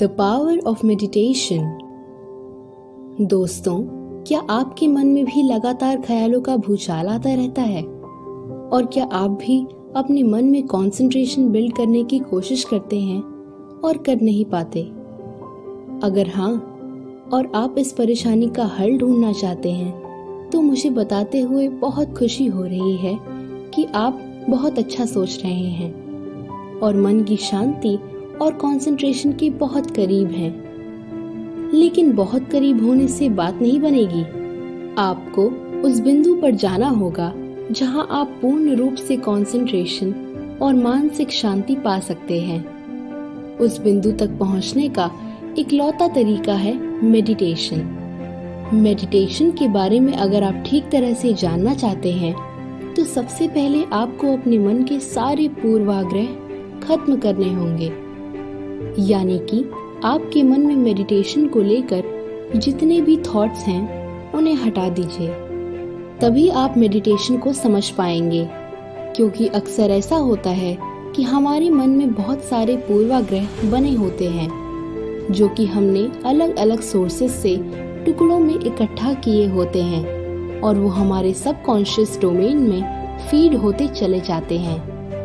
The power of meditation. दोस्तों, क्या आपके मन में भी लगातार ख्यालों का भूचाल आता रहता है? और क्या आप भी अपने मन में कंसंट्रेशन बिल्ड करने की कोशिश करते हैं और कर नहीं पाते? अगर हाँ, और आप इस परेशानी का हल ढूंढना चाहते हैं, तो मुझे बताते हुए बहुत खुशी हो रही है कि आप बहुत अच्छा सोच रहे हैं और मन की शांति और कंसंट्रेशन के बहुत करीब हैं। लेकिन बहुत करीब होने से बात नहीं बनेगी। आपको उस बिंदु पर जाना होगा जहां आप पूर्ण रूप से कंसंट्रेशन और मानसिक शांति पा सकते हैं। उस बिंदु तक पहुंचने का इकलौता तरीका है मेडिटेशन। मेडिटेशन के बारे में अगर आप ठीक तरह से जानना चाहते हैं, तो सबसे पहले आपको अपने मन के सारे पूर्वाग्रह खत्म करने होंगे। यानी कि आपके मन में मेडिटेशन को लेकर जितने भी थॉट्स हैं, उन्हें हटा दीजिए। तभी आप मेडिटेशन को समझ पाएंगे। क्योंकि अक्सर ऐसा होता है कि हमारे मन में बहुत सारे पूर्वाग्रह बने होते हैं, जो कि हमने अलग अलग सोर्सेस से टुकड़ों में इकट्ठा किए होते हैं और वो हमारे सबकॉन्शियस डोमेन में फीड होते चले जाते हैं।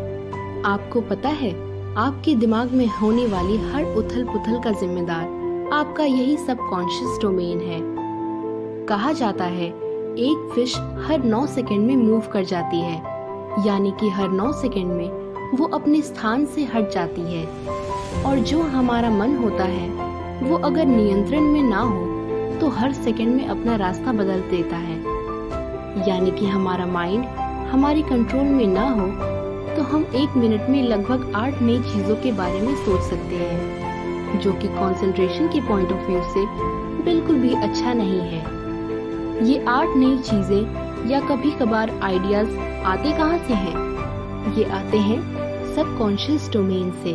आपको पता है, आपके दिमाग में होने वाली हर उथल पुथल का जिम्मेदार आपका यही सबकॉन्शियस डोमेन है। कहा जाता है, एक फिश हर 9 सेकंड में मूव कर जाती है, यानी कि हर 9 सेकंड में वो अपने स्थान से हट जाती है। और जो हमारा मन होता है, वो अगर नियंत्रण में ना हो तो हर सेकंड में अपना रास्ता बदल देता है। यानी कि हमारा माइंड हमारे कंट्रोल में ना हो तो हम 1 मिनट में लगभग 8 नई चीजों के बारे में सोच सकते हैं, जो कि कंसंट्रेशन के पॉइंट ऑफ व्यू से बिल्कुल भी अच्छा नहीं है। ये 8 नई चीजें या कभी कभार आइडियाज आते कहाँ से हैं? ये आते हैं सबकॉन्शियस डोमेन से।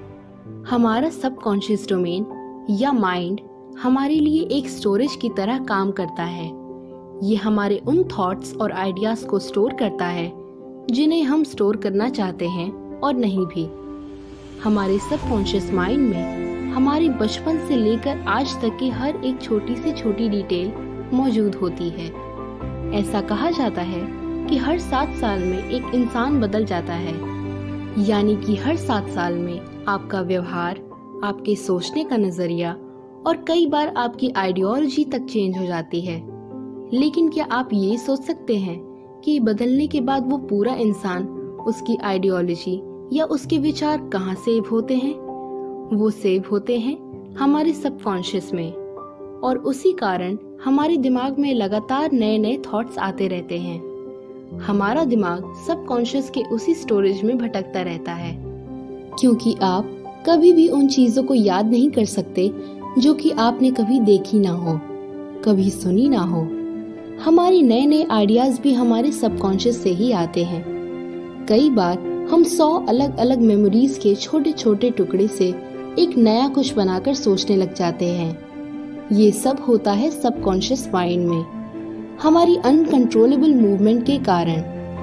हमारा सबकॉन्शियस डोमेन या माइंड हमारे लिए एक स्टोरेज की तरह काम करता है। ये हमारे उन थॉट्स और आइडियाज को स्टोर करता है जिन्हें हम स्टोर करना चाहते हैं और नहीं भी। हमारे सबकॉन्शियस माइंड में हमारे बचपन से लेकर आज तक की हर एक छोटी से छोटी डिटेल मौजूद होती है। ऐसा कहा जाता है कि हर 7 साल में एक इंसान बदल जाता है। यानी कि हर 7 साल में आपका व्यवहार, आपके सोचने का नजरिया और कई बार आपकी आइडियोलॉजी तक चेंज हो जाती है। लेकिन क्या आप ये सोच सकते हैं कि बदलने के बाद वो पूरा इंसान, उसकी आइडियोलॉजी या उसके विचार कहाँ सेव होते हैं? वो सेव होते हैं हमारे सबकॉन्शियस में। और उसी कारण हमारे दिमाग में लगातार नए नए थॉट्स आते रहते हैं। हमारा दिमाग सबकॉन्शियस के उसी स्टोरेज में भटकता रहता है, क्योंकि आप कभी भी उन चीजों को याद नहीं कर सकते जो कि आपने कभी देखी ना हो, कभी सुनी ना हो। हमारे नए नए आइडियाज भी हमारे सबकॉन्शियस से ही आते हैं। कई बार हम 100 अलग अलग मेमोरीज के छोटे छोटे टुकड़े से एक नया कुछ बनाकर सोचने लग जाते हैं। ये सब होता है सबकॉन्शियस माइंड में, हमारी अनकंट्रोलेबल मूवमेंट के कारण।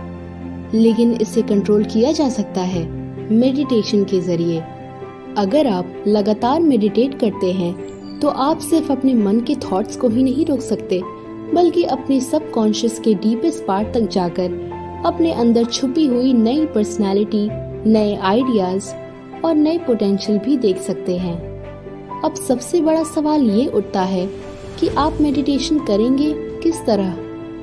लेकिन इसे कंट्रोल किया जा सकता है मेडिटेशन के जरिए। अगर आप लगातार मेडिटेट करते हैं, तो आप सिर्फ अपने मन के थॉट्स को ही नहीं रोक सकते, बल्कि अपने सबकॉन्शियस के डीपेस्ट पार्ट तक जाकर अपने अंदर छुपी हुई नई पर्सनालिटी, नए आइडियाज और नए पोटेंशियल भी देख सकते हैं। अब सबसे बड़ा सवाल ये उठता है कि आप मेडिटेशन करेंगे किस तरह?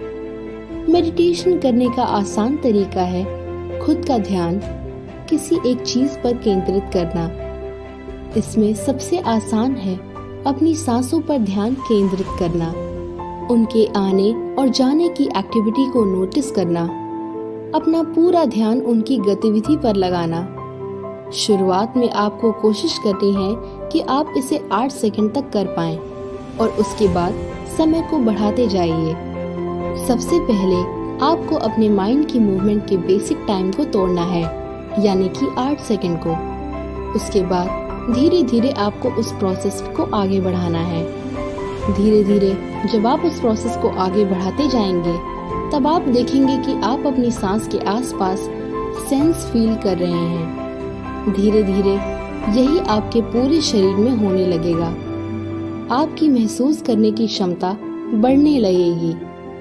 मेडिटेशन करने का आसान तरीका है खुद का ध्यान किसी एक चीज पर केंद्रित करना। इसमें सबसे आसान है अपनी सांसों पर ध्यान केंद्रित करना, उनके आने और जाने की एक्टिविटी को नोटिस करना, अपना पूरा ध्यान उनकी गतिविधि पर लगाना। शुरुआत में आपको कोशिश करनी है कि आप इसे 8 सेकंड तक कर पाएं और उसके बाद समय को बढ़ाते जाइए। सबसे पहले आपको अपने माइंड की मूवमेंट के बेसिक टाइम को तोड़ना है, यानी कि 8 सेकंड को। उसके बाद धीरे धीरे आपको उस प्रोसेस को आगे बढ़ाना है। धीरे धीरे जब आप उस प्रोसेस को आगे बढ़ाते जाएंगे, तब आप देखेंगे कि आप अपनी सांस के आसपास सेंस फील कर रहे हैं। धीरे धीरे यही आपके पूरे शरीर में होने लगेगा। आपकी महसूस करने की क्षमता बढ़ने लगेगी।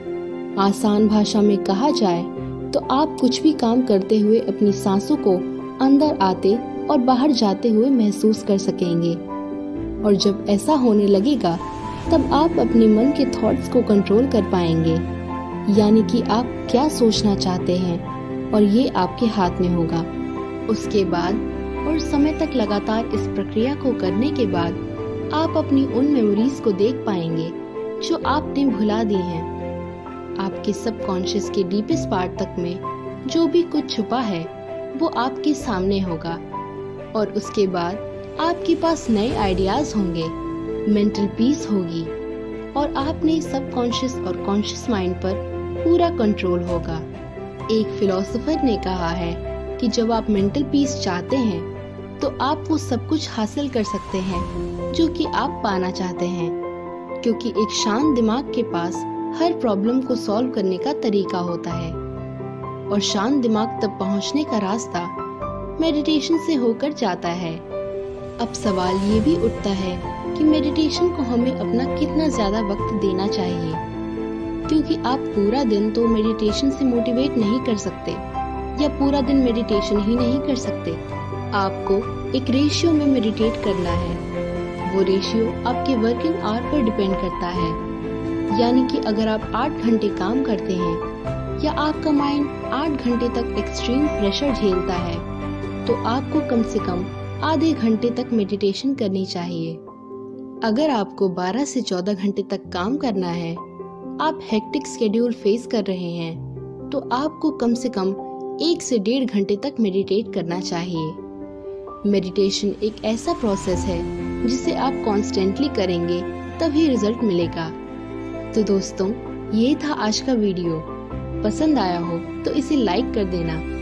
आसान भाषा में कहा जाए तो आप कुछ भी काम करते हुए अपनी सांसों को अंदर आते और बाहर जाते हुए महसूस कर सकेंगे। और जब ऐसा होने लगेगा तब आप अपने मन के थॉट्स को कंट्रोल कर पाएंगे, यानी कि आप क्या सोचना चाहते हैं और ये आपके हाथ में होगा। उसके बाद और समय तक लगातार इस प्रक्रिया को करने के बाद आप अपनी उन मेमोरीज को देख पाएंगे जो आपने भुला दी हैं। आपके सबकॉन्शियस के डीपेस्ट पार्ट तक में जो भी कुछ छुपा है वो आपके सामने होगा और उसके बाद आपके पास नए आइडियाज होंगे, मेंटल पीस होगी और आपने सबकॉन्शियस और कॉन्शियस माइंड पर पूरा कंट्रोल होगा। एक फिलोसोफर ने कहा है कि जब आप मेंटल पीस चाहते हैं तो आप वो सब कुछ हासिल कर सकते हैं जो कि आप पाना चाहते हैं, क्योंकि एक शांत दिमाग के पास हर प्रॉब्लम को सॉल्व करने का तरीका होता है और शांत दिमाग तक पहुंचने का रास्ता मेडिटेशन से होकर जाता है। अब सवाल ये भी उठता है कि मेडिटेशन को हमें अपना कितना ज्यादा वक्त देना चाहिए, क्योंकि आप पूरा दिन तो मेडिटेशन से मोटिवेट नहीं कर सकते या पूरा दिन मेडिटेशन ही नहीं कर सकते। आपको एक रेशियो में मेडिटेट करना है। वो रेशियो आपके वर्किंग आवर पर डिपेंड करता है, यानी कि अगर आप 8 घंटे काम करते हैं या आपका माइंड 8 घंटे तक एक्सट्रीम प्रेशर झेलता है तो आपको कम से कम आधे घंटे तक मेडिटेशन करनी चाहिए। अगर आपको 12 से 14 घंटे तक काम करना है, आप हेक्टिक शेड्यूल फेस कर रहे हैं, तो आपको कम से कम 1 से 1.5 घंटे तक मेडिटेट करना चाहिए। मेडिटेशन एक ऐसा प्रोसेस है जिसे आप कॉन्स्टेंटली करेंगे तभी रिजल्ट मिलेगा। तो दोस्तों, ये था आज का वीडियो। पसंद आया हो तो इसे लाइक कर देना